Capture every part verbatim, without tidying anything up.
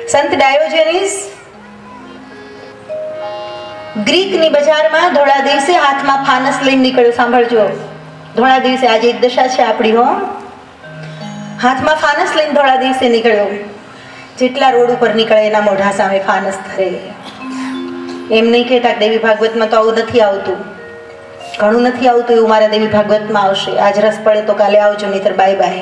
संत डायोजेनिस ग्रीकनी बजाરમાં ધોળા દિવસે હાથમાં ફાનસ લઈને નીકળ્યો. સાંભળજો, ધોળા દિવસે આજે એક દશા છે આપણી. હો, હાથમાં ફાનસ લઈને ધોળા દિવસે નીકળ્યો. જેટલા રોડ ઉપર નીકળે એના મોઢા સામે ફાનસ ધરે. એમ નહીં કહેતા દેવી ભાગવતમાં તો આવું નથી આવતું, ઘણું નથી આવતું એવું મારા દેવી ભાગવતમાં આવશે. આજ રસ પડે તો કાલે આવજો, નહીતર બાય બાય.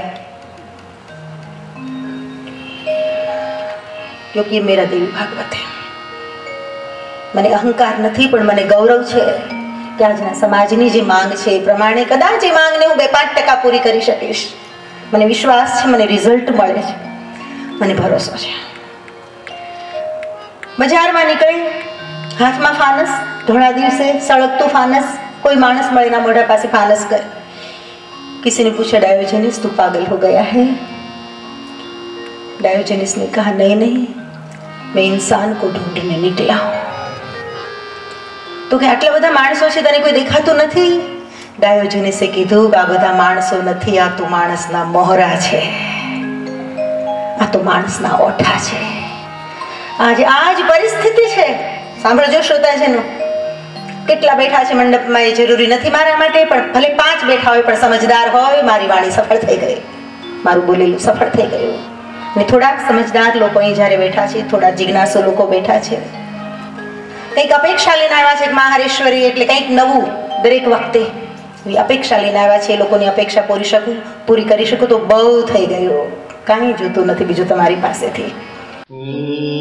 क्योंकि ये मेरा देवी भागवत है. મને અહંકાર નથી, પણ મને ગૌરવ છે કે આજના સમાજની જે માંગ છે એ પ્રમાણે કદાચ એ માંગને હું બે પાંચ ટકા પૂરી કરી શકીશ. મને વિશ્વાસ છે, મને રિઝલ્ટ મળે છે, મને ભરોસો છે. બજારમાં નીકળી, હાથમાં ફાનસ, ધોળા દિવસે સળગતું ફાનસ. कोई मानस મળે ના મોઢા પાસે ફાનસ कर. किसी ने पूछा डायोजेनिस तू पागल हो गया है? डायोजेनिस ने कहा नहीं नहीं, मैं इंसान को ढूंढने निकला हूं. तो કે આટલા બધા માણસો છે, તને કોઈ દેખાતું નથી? ડાયોજેનિસે કીધું આ બધા માણસો નથી, આ તો માણસના મોહરા છે, આ તો માણસના ઓઠા છે. આજે આ જ પરિસ્થિતિ છે. સાંભળજો શ્રોતાજનો, કેટલા બેઠા છે મંડપમાં એ જરૂરી નથી મારા માટે, પણ ભલે પાંચ બેઠા હોય પણ સમજદાર હોય, મારી વાણી સફળ થઈ ગઈ, મારું બોલેલું સફળ થઈ ગયું. અને થોડાક સમજદાર લોકો અહીં જ્યારે બેઠા છે, થોડા જિજ્ઞાસુ લોકો બેઠા છે, કંઈક અપેક્ષા લઈને આવ્યા છે. મહારેશ્વરી એટલે કંઈક નવું દરેક વખતે એવી અપેક્ષા લઈને આવ્યા છે. એ લોકોની અપેક્ષા પૂરી શકું પૂરી કરી શકું તો બહુ થઈ ગયું. કાંઈ જોતું નથી બીજું તમારી પાસેથી.